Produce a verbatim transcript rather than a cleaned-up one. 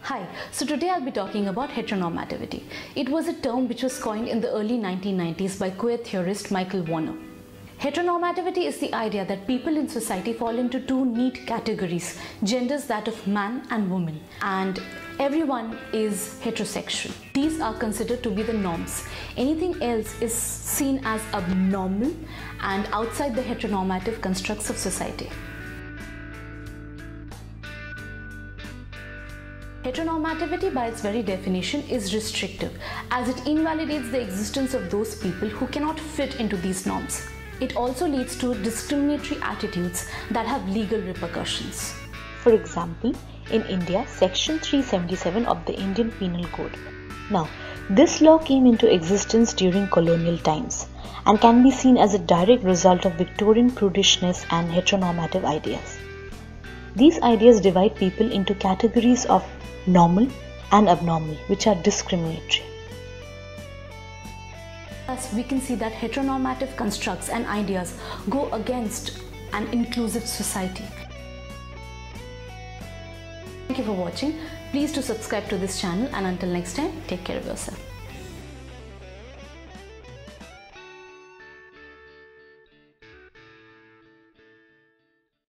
Hi, so today I'll be talking about heteronormativity. It was a term which was coined in the early nineteen nineties by queer theorist Michael Warner. Heteronormativity is the idea that people in society fall into two neat categories, genders that of man and woman, and everyone is heterosexual. These are considered to be the norms. Anything else is seen as abnormal and outside the heteronormative constructs of society. Heteronormativity, by its very definition, is restrictive, as it invalidates the existence of those people who cannot fit into these norms. It also leads to discriminatory attitudes that have legal repercussions. For example, in India, Section three seventy-seven of the Indian Penal Code. Now, this law came into existence during colonial times and can be seen as a direct result of Victorian prudishness and heteronormative ideas. These ideas divide people into categories of normal and abnormal, which are discriminatory. Thus, we can see that heteronormative constructs and ideas go against an inclusive society. Thank you for watching. Please do subscribe to this channel, and until next time, take care of yourself.